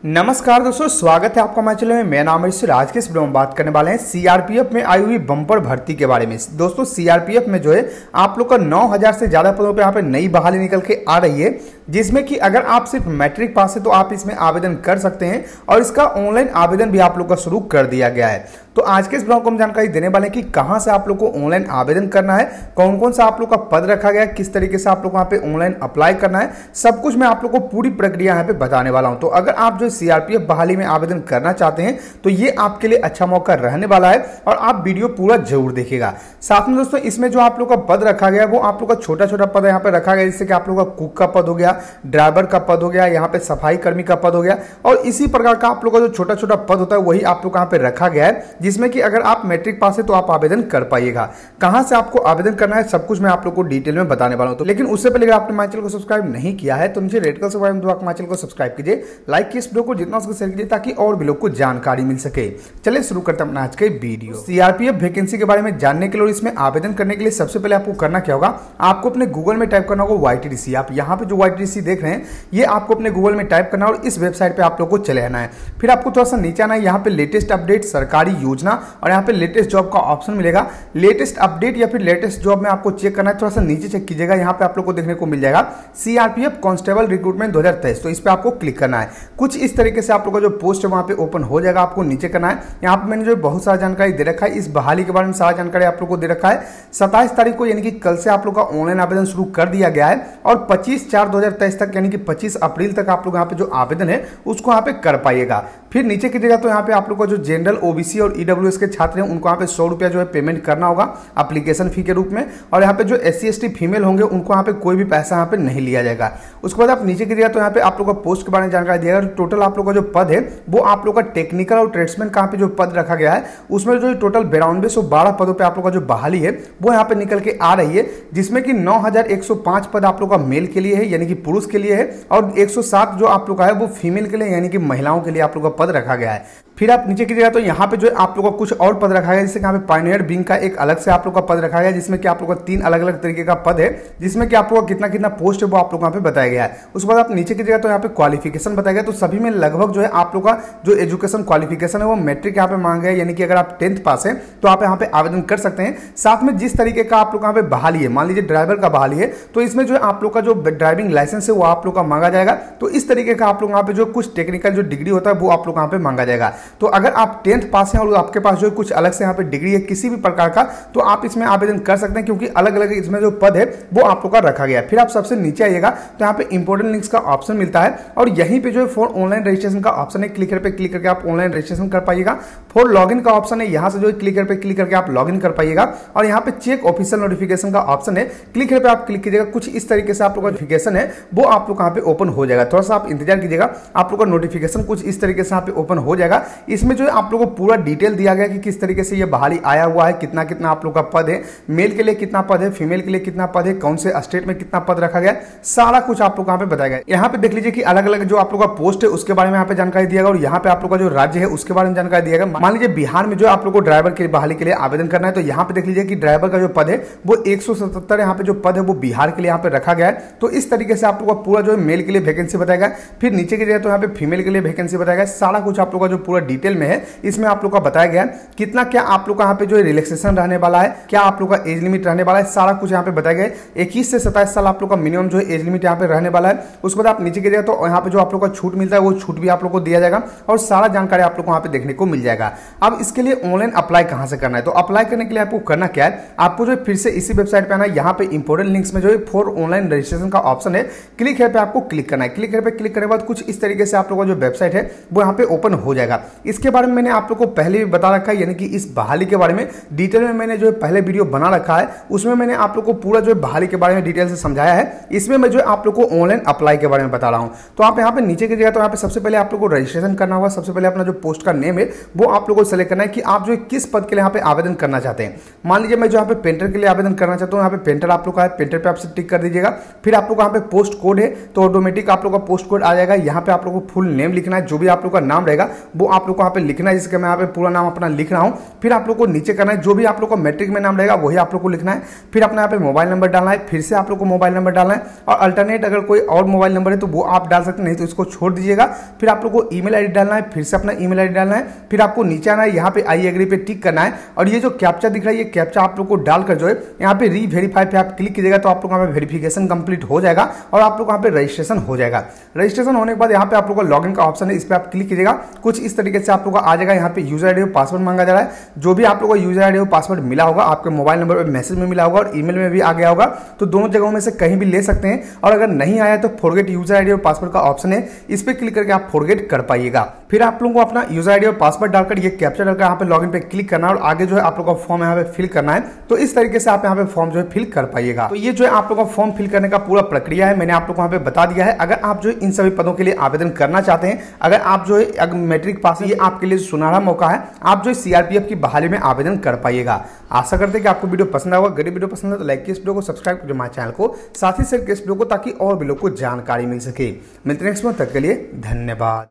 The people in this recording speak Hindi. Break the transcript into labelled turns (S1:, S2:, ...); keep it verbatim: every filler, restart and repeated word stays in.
S1: नमस्कार दोस्तों, स्वागत है आपका हमारे चैनल में। मेरा नाम है। आज के इस वीडियो में बात करने वाले हैं सीआरपीएफ में आई हुई बम्पर भर्ती के बारे में। दोस्तों सीआरपीएफ में जो है आप लोग का नौ हज़ार से ज़्यादा पदों पे यहाँ पे नई बहाली निकल के आ रही है, जिसमें कि अगर आप सिर्फ मैट्रिक पास है तो आप इसमें आवेदन कर सकते हैं और इसका ऑनलाइन आवेदन भी आप लोग का शुरू कर दिया गया है। तो आज के इस ब्लॉग को हम जानकारी देने वाले हैं कि कहां से आप लोग को ऑनलाइन आवेदन करना है, कौन कौन सा आप लोग का पद रखा गया है, किस तरीके से आप लोग वहां पे ऑनलाइन अप्लाई करना है, सब कुछ मैं आप लोग को पूरी प्रक्रिया यहाँ पे बताने वाला हूं। तो अगर आप जो सीआरपीएफ बहाली में आवेदन करना चाहते हैं तो ये आपके लिए अच्छा मौका रहने वाला है और आप वीडियो पूरा जरूर देखिएगा। साथ में दोस्तों इसमें जो आप लोग का पद रखा गया है वो आप लोग का छोटा छोटा पद यहाँ पे रखा गया, जैसे कि आप लोग का कुक का पद हो गया, ड्राइवर का पद हो गया, यहाँ पे सफाई कर्मी का पद हो गया और इसी प्रकार का आप लोग का जो छोटा छोटा पद होता है वही आप लोग यहाँ पे रखा गया है, जिसमें कि अगर आप मैट्रिक पास है तो आप आवेदन कर पाइएगा। कहां से आपको आवेदन करना है सब कुछ मैं आप लोग को डिटेल में बताने वाला हूं। तो लेकिन उससे पहले अगर आपने हमारे चैनल को सब्सक्राइब नहीं किया है तो नीचे रेड कलर से बटन दबा के हमारे चैनल को सब्सक्राइब कीजिए, लाइक कीजिए, इस वीडियो को जितना उसको शेयर कीजिए ताकि और भी लोग को जानकारी मिल सके। चलिए शुरू करते हैं अपना आज का वीडियो। सीआरपीएफ वैकेंसी के बारे में जानने के लिए और इसमें आवेदन करने के लिए सबसे पहले आपको करना क्या होगा, आपको अपने गूगल में टाइप करना होगा वाईटीडीसी। आप यहाँ पे जो वाईटीडीसी देख रहे हैं ये आपको अपने गूगल में टाइप करना और इस वेबसाइट पे आप लोग को चले आना है। फिर आपको थोड़ा सा नीचे आना है, यहाँ पे लेटेस्ट अपडेट, सरकारी योजना और यहाँ पे लेटेस्ट जॉब का ऑप्शन मिलेगा। लेटेस्ट अपडेट या फिर लेटेस्ट जॉब में आपको चेक करना है, थोड़ा सा नीचे चेक कीजिएगा, यहाँ पे आप लोग को देखने को मिल जाएगा सीआरपीएफ कांस्टेबल रिक्रूटमेंट दो हज़ार तेईस। तो इस पे आपको क्लिक करना है। कुछ इस तरीके से आप लोग का जो पोस्ट है वहां पे ओपन हो जाएगा, आपको नीचे करना है। यहाँ पे मैंने जो बहुत सारा जानकारी दे रखा है, इस बहाली के बारे में सारा जानकारी आप लोग को दे रखा है। सत्ताईस तारीख को यानी कि कल से आप लोग का ऑनलाइन आवेदन शुरू कर दिया गया है और पच्चीस चार दो हजार तेईस तक यानी कि पच्चीस अप्रैल तक आप लोग यहाँ पे जो आवेदन है उसको यहाँ पे कर पाइएगा। फिर नीचे कीजिएगा तो यहाँ पे आप लोग का जो जनरल, ओबीसी और ईडब्ल्यूएस के छात्र हैं उनको यहाँ पे सौ रुपया जो है पेमेंट करना होगा एप्लीकेशन फी के रूप में, और यहाँ पे जो S C S T female होंगे उनको यहाँ पे कोई भी पैसा यहाँ पे नहीं लिया जाएगा। उसके बाद आप नीचे कीजिएगा तो यहाँ पे आप लोग का पोस्ट के बारे में जानकारी दिया गया। टोटल आप लोग का जो पद है वो आप लोग का टेक्निकल और ट्रेड्समैन का पे जो पद रखा गया है उसमें जो टोटल बेरानवे सौ बारह पदों पे आप लोग का जो बहाली है वो यहाँ पे निकल के आ रही है, जिसमें कि नौ हजार एक सौ पांच पद आप लोग का मेल के लिए है यानी कि पुरुष के लिए है और एक सौ सात जो आप लोग का है वो फीमेल के लिए यानी कि महिलाओं के लिए आप लोग का पद रखा गया है। फिर आप नीचे कीजिएगा तो यहाँ पे जो है आप लोग का कुछ और पद रखा गया, जैसे यहाँ पे पायनियर विंग का एक अलग से आप लोग का पद रखा गया, जिसमें कि आप लोग का तीन अलग अलग तरीके का पद है, जिसमें कि आप लोग का कितना कितना पोस्ट है वो आप लोग यहाँ पे बताया गया है। उसके बाद आप नीचे कीजिएगा तो यहाँ पे क्वालिफिकेशन बताया गया। तो सभी में लगभग जो है आप लोग का जो एजुकेशन क्वालिफिकेशन है वो मैट्रिक यहाँ पे मांगा गया, यानी कि अगर आप टेंथ पास है तो आप यहाँ पे आवेदन कर सकते हैं। साथ में जिस तरीके का आप लोग यहाँ पे बहाली है, मान लीजिए ड्राइवर का बहाली है तो इसमें जो है आप लोग का जो ड्राइविंग लाइसेंस है वो आप लोग का मांगा जाएगा। तो इस तरीके का आप लोग यहाँ पे जो कुछ टेक्निकल जो डिग्री होता है वो आप लोग यहाँ पे मांगा जाएगा। तो अगर आप टेंथ पास हैं और आपके पास जो कुछ अलग से यहाँ पे डिग्री है किसी भी प्रकार का तो आप इसमें आवेदन कर सकते हैं, क्योंकि अलग अलग इसमें जो पद है वो आप लोग का रखा गया है। फिर आप सबसे नीचे आइएगा तो यहाँ पे इंपोर्टेंट लिंक्स का ऑप्शन मिलता है और यहीं पे जो है फॉर ऑनलाइन रजिस्ट्रेशन का ऑप्शन है, क्लिक पे क्लिक करके आप ऑनलाइन रजिस्ट्रेशन कर पाइएगा। फॉर लॉगिन का ऑप्शन है, यहाँ से जो है क्लिक पे क्लिक करके आप लॉगिन कर पाइएगा और यहाँ पे चेक ऑफिशियल नोटिफिकेशन का ऑप्शन है, क्लिक पे आप क्लिक कीजिएगा। कुछ इस तरीके से आप लोग का नोटिफिकेशन है वो आप लोग यहाँ पे ओपन हो जाएगा। थोड़ा सा आप इंतजार कीजिएगा, आप लोग का नोटिफिकेशन कुछ इस तरीके से यहाँ पे ओपन हो जाएगा। इसमें जो है आप लोग को पूरा डिटेल दिया गया कि किस तरीके से ये बहाली आया हुआ है, कितना कितना आप लोग का पद है, मेल के लिए कितना पद है, फीमेल के लिए कितना पद है, कौन से स्टेट में कितना पद रखा गया, सारा कुछ आप लोग यहाँ पे बताया गया। यहाँ पे देख लीजिए कि अलग अलग जो आप लोग का पोस्ट है उसके बारे में यहाँ पे जानकारी दिया गया और यहाँ पे आप लोग का जो राज्य है उसके बारे में जानकारी दिया गया। मान लीजिए बिहार में जो आप लोग को ड्राइवर की बहाली के लिए आवेदन करना है तो यहाँ पे देख लीजिए कि ड्राइवर का जो पद है वो एक सौ सतहत्तर यहाँ पे जो पद है वो बिहार के लिए यहाँ पे रखा गया है। तो इस तरीके से आप लोग का पूरा जो है मेल के लिए वैकेंसी बताया गया। फिर नीचे की जगह तो यहाँ पे फीमेल के लिए वैकेंसी बताया गया। सारा कुछ आप लोग का जो पूरा डिटेल में है इसमें आप लोग का बताया गया कितना क्या आप लोग का यहाँ पे जो रिलैक्सेशन रहने वाला है, क्या आप लोग का एज लिमिट रहने वाला है, सारा कुछ यहाँ पे बताया गया है। इक्कीस से सत्ताईस साल आप लोग का मिनिमम जो है एज लिमिट यहाँ पे रहने वाला है। उसके बाद आप नीचे गिरेगा तो यहाँ पे जो आप लोग का छूट मिलता है वो छूट भी आप लोग को दिया जाएगा और सारा जानकारी आप लोग को यहाँ पे देखने को मिल जाएगा। अब इसके लिए ऑनलाइन अप्लाई कहाँ से करना है, तो अप्लाई करने के लिए आपको करना क्या है, आपको जो फिर से इसी वेबसाइट पे आना है। यहाँ पे इंपोर्टेंट लिंक्स में जो है फॉर ऑनलाइन रजिस्ट्रेशन का ऑप्शन है, क्लिक है पे आपको क्लिक करना है। क्लिक है पे क्लिक करने के बाद कुछ इस तरीके से आप लोग का जो वेबसाइट है वो यहाँ पे ओपन हो जाएगा। इसके बारे में मैंने आप लोग को पहले भी बता रखा है, यानी कि इस बहाली के बारे में डिटेल में मैंने जो है पहले वीडियो बना रखा है, उसमें मैंने आप लोग को पूरा जो है बहाली के बारे में डिटेल से समझाया है। इसमें मैं जो है आप लोग को ऑनलाइन अप्लाई के बारे में बता रहा हूं। तो आप यहाँ पे नीचे की जगह तो यहाँ पे सबसे पहले आप लोग को रजिस्ट्रेशन करना होगा। सबसे पहले अपना जो पोस्ट का नेम है वो आप लोग को सेलेक्ट करना है कि आप जो किस पद के लिए यहाँ पे आवेदन करना चाहते हैं। मान लीजिए मैं जो यहाँ पे पेंटर के लिए आवेदन करना चाहता हूँ, यहाँ पे पेंटर आप लोग का है, पेंटर पे आपसे टिक कर दीजिएगा। फिर आप लोग यहाँ पे पोस्ट कोड है तो ऑटोमेटिक आप लोग का पोस्ट कोड आ जाएगा। यहाँ पे आप लोग को फुल नेम लिखना है, जो भी आप लोग का नाम रहेगा वो आप लोग को यहाँ पे लिखना है, जिसका मैं यहाँ पे पूरा नाम अपना लिख रहा हूँ। फिर आप लोग को नीचे करना है, जो भी आप लोग को मैट्रिक में नाम रहेगा वही आप लोग को लिखना है। फिर अपना यहाँ पे मोबाइल नंबर डालना है, फिर से आप लोग को मोबाइल नंबर डालना है, और अल्टरनेट अगर कोई और मोबाइल नंबर है तो वो आप डाल सकते हैं, नहीं तो इसको छोड़ दीजिएगा। फिर आप लोग को ईमेल आईडी डालना है, फिर से अपना ईमेल आईडी डालना है। फिर आपको नीचे आना है, यहाँ पे आई एग्री पे टिक करना है, और ये जो कैप्चा दिख रहा है ये कैप्चा आप लोग को डालकर जो है यहाँ पे री वेरीफाई पे आप क्लिक कीजिएगा, तो आप लोग यहाँ पे वेरिफिकेशन कंप्लीट हो जाएगा और आप लोग यहाँ पे रजिस्ट्रेशन हो जाएगा। रजिस्ट्रेशन होने के बाद यहाँ पे आप लोग का लॉगिन का ऑप्शन है, इस पर आप क्लिक कीजिएगा। कुछ इस तरीके से आप लोग का आ जाएगा। यहाँ पे यूजर आईडी और पासवर्ड मांगा जा रहा है। जो भी आप लोग को यूजर आईडी और पासवर्ड मिला होगा, आपके मोबाइल नंबर पर मैसेज में मिला होगा और ईमेल में भी आ गया होगा, तो दोनों जगहों में से कहीं भी ले सकते हैं। और अगर नहीं आया तो फॉरगेट यूजर आईडी और पासवर्ड का ऑप्शन है, इस पर क्लिक करके आप फॉरगेट कर पाइएगा। फिर आप लोगों को अपना यूजर आईडी और पासवर्ड डालकर ये कैप्चा डालकर यहाँ पे लॉगिन पे क्लिक करना है और आगे जो है आप लोग का फॉर्म यहाँ पे फिल करना है। तो इस तरीके से आप यहाँ पे फॉर्म जो है फिल कर पाइएगा। तो ये जो है आप लोग का फॉर्म फिल करने का पूरा प्रक्रिया है, मैंने आप लोग को यहाँ पे बता दिया है। अगर आप जो है इन सभी पदों के लिए आवेदन करना चाहते हैं, अगर आप जो है अगर मैट्रिक पास है, ये आपके लिए सुनहरा मौका है, आप जो है सीआरपीएफ की बहाली में आवेदन कर पाइएगा। आशा करते हैं कि आपको वीडियो पसंद आएगा। अगर वीडियो पसंद है तो लाइक कीजिए इस वीडियो को, सब्सक्राइब कीजिए हमारे चैनल को, साथ ही शेयर कीजिए इस वीडियो को, ताकि और भी लोग को जानकारी मिल सके। मिलते हैं नेक्स्ट में, तब तक के लिए धन्यवाद।